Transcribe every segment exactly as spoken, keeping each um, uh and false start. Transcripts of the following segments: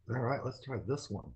All right, let's try this one.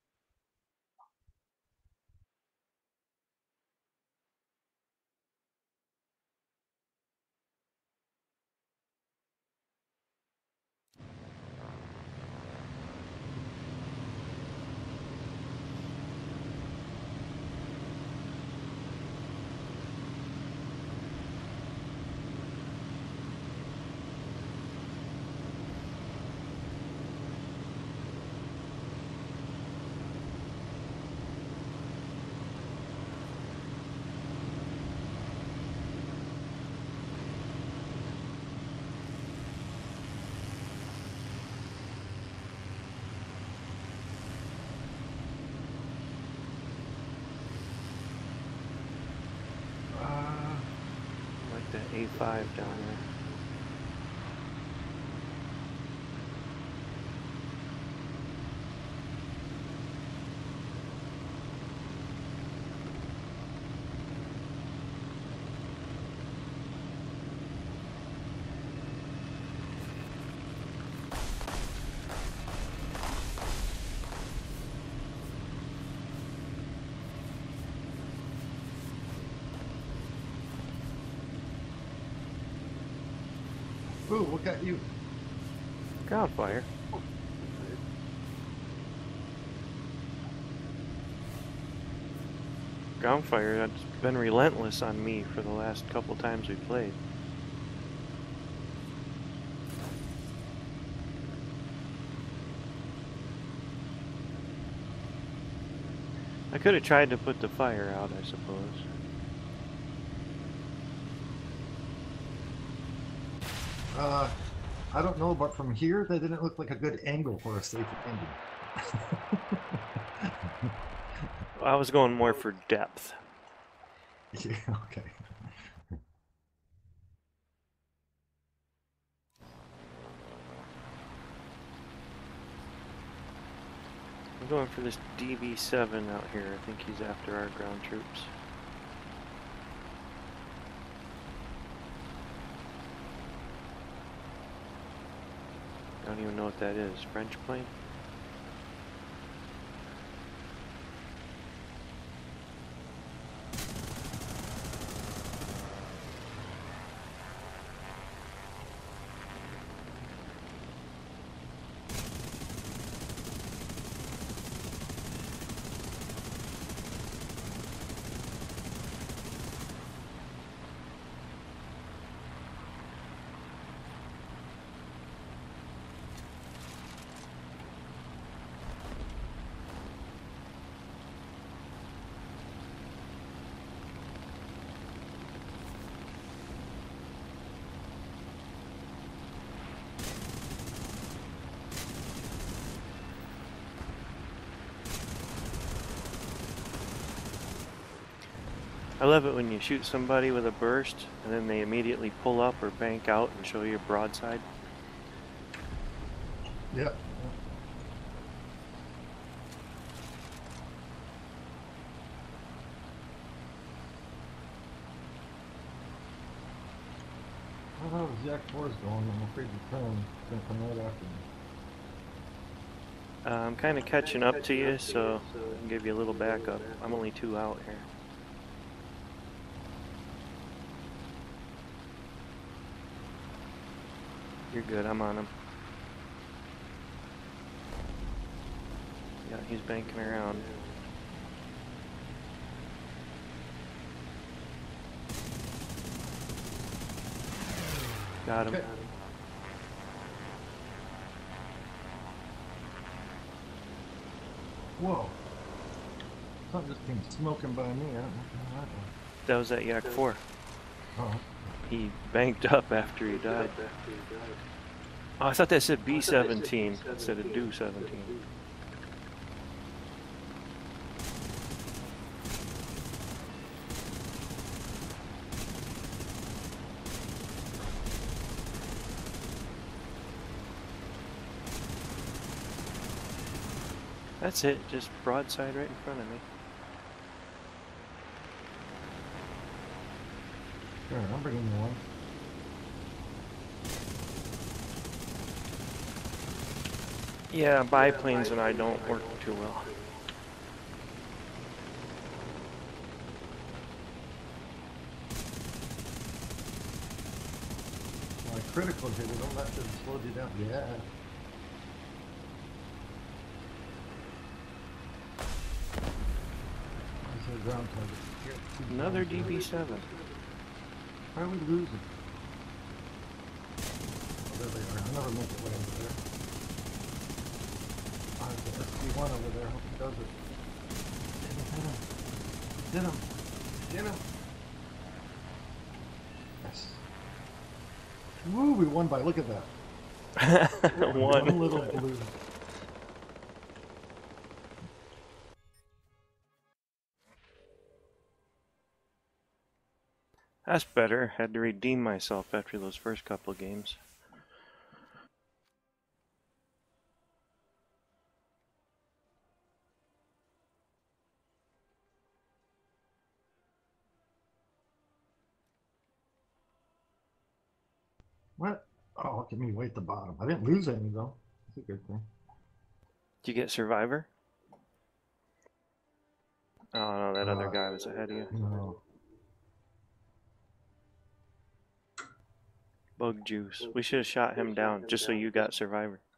Uh, Like that A five down there. ooh, what got you? Ground fire. Ground fire that's been relentless on me for the last couple times we played. I could have tried to put the fire out, I suppose. Uh, I don't know, but from here, that didn't look like a good angle for a safe landing. I was going more for depth. Yeah, okay. I'm going for this D B seven out here. I think he's after our ground troops. I don't even know what that is. French plane? I love it when you shoot somebody with a burst and then they immediately pull up or bank out and show you a broadside. Yeah. I don't know how Jack four is going. I'm afraid the turn is going to come right after me. Uh, I'm kind of catching up to you, so I can give you a little backup. I'm only two out here. You're good, I'm on him. Yeah, he's banking around. Got him. Okay. Whoa. Something just came smoking by me. I don't know what happened. That was that Yak four. Oh. He banked up after he died. Oh, I thought that said B seventeen instead of Do seventeen. That's it, just broadside right in front of me. Sure, I'm bringing you one. Yeah, biplanes and I don't work too well. My critical hit, it don't let them slow you down. Yeah. That's our ground target. Here, Another D B seven. Why are we losing? Oh, there they are. I'll never make it way over there. Oh, there's an S P one over there. Hope he does it. Hit him, hit him. Get him. Get him. Yes. Woo, we won by, look at that. One. One little blue. That's better. Had to redeem myself after those first couple of games. What? Oh, look at me way at the bottom. I didn't lose any though. That's a good thing. Did you get Survivor? Oh no, that other Uh, guy was ahead of you. No. Bug juice. We should have shot him down just so you got Survivor.